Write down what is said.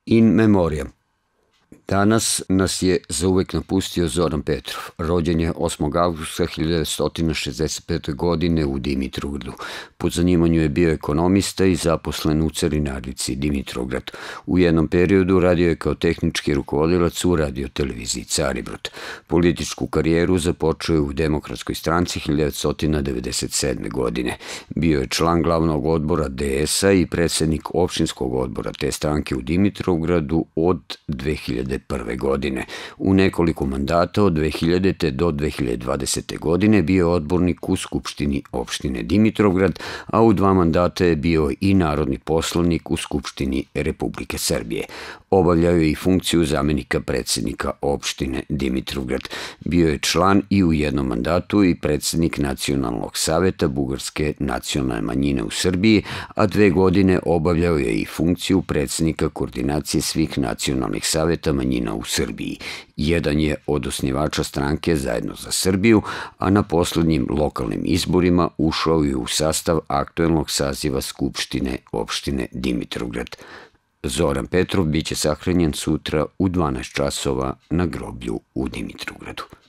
In memoriam. Danas nas je zauvek napustio Zoran Petrov. Rođen je 8. avgusta 1965. godine u Dimitrovgradu. Po zanimanju je bio ekonomista i zaposlen u carinarnici Dimitrovgrad. U jednom periodu radio je kao tehnički rukovodilac u radioteleviziji Caribrod. Političku karijeru započeo je u Demokratskoj stranci 1997. godine. Bio je član glavnog odbora DS-a i predsednik opštinskog odbora te stranke u Dimitrovgradu od 2001. godine. U nekoliko mandata od 2000. do 2020. godine bio je odbornik u Skupštini opštine Dimitrovgrad, a u 2 mandata je bio i narodni poslanik u Skupštini Republike Srbije. Obavljao je i funkciju zamenika predsednika opštine Dimitrovgrad. Bio je član i u jednom mandatu i predsednik Nacionalnog saveta bugarske nacionalne manjine u Srbiji, a 2 godine obavljao je i funkciju predsednika koordinacije svih nacionalnih saveta manjina u Srbiji. Jedan je od osnivača stranke Zajedno za Srbiju, a na poslednjim lokalnim izborima ušao je u sastav aktuelnog saziva Skupštine opštine Dimitrovgrad. Zoran Petrov biće sahranjen sutra u 12 časova na groblju u Dimitrovgradu.